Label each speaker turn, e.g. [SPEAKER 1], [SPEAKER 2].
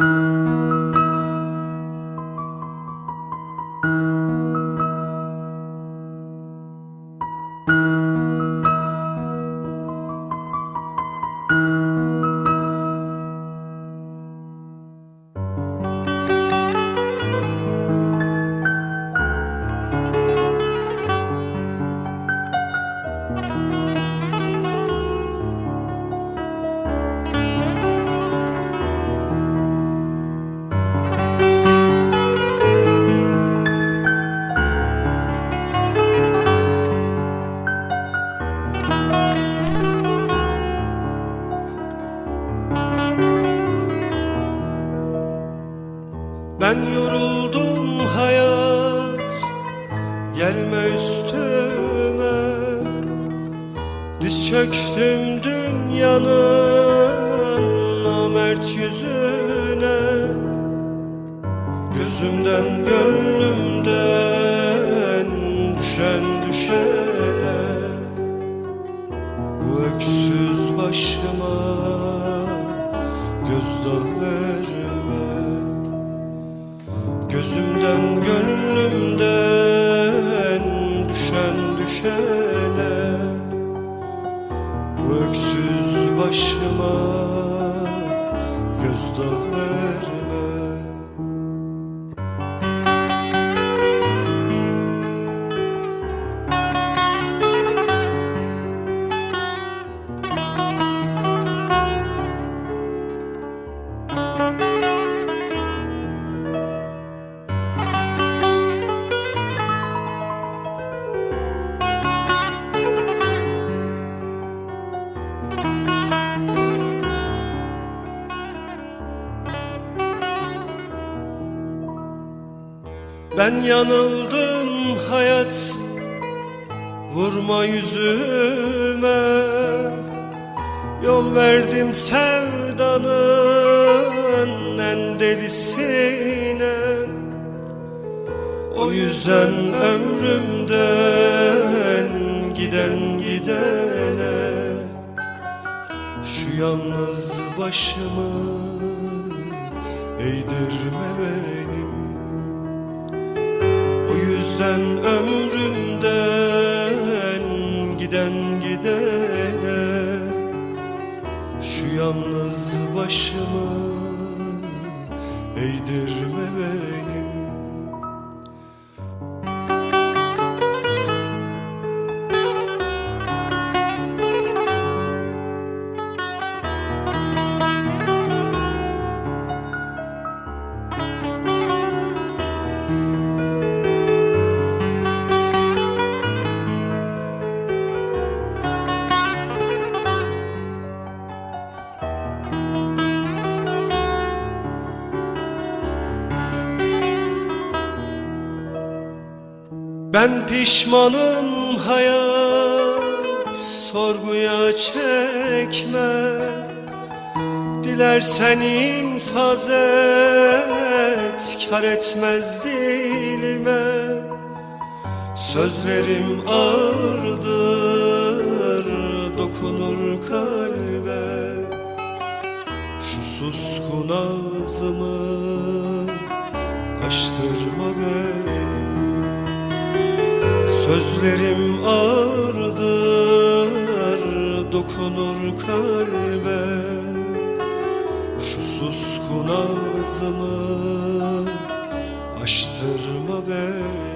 [SPEAKER 1] Ben yoruldum hayat, gelme üstüme. Diz çöktüm dünyanın namert yüzüne. Gözümden gönlümden düşen düşene. Bu öksüz başıma gözdağı verme. Gözümden gönlümden düşen düşene. Bu öksüz başıma gözdağı verme. Ben yanıldım hayat, vurma yüzüme. Yol verdim sevdanın en delisine. O yüzden ömrümden giden gidene. Şu yalnız başımı eğdirme benim. O yüzden ömrümden giden gidene. Şu yalnız başımı eğdirme benim. Ben pişmanım hayat, sorguya çekme. Dilersen infaz et, kar etmez dilime. Sözlerim ağırdır, dokunur kalbe. Şu suskun ağzımı açtırma benim. Sözlerim ağırdır, dokunur kalbe. Şu suskun ağzımı açtırma beni.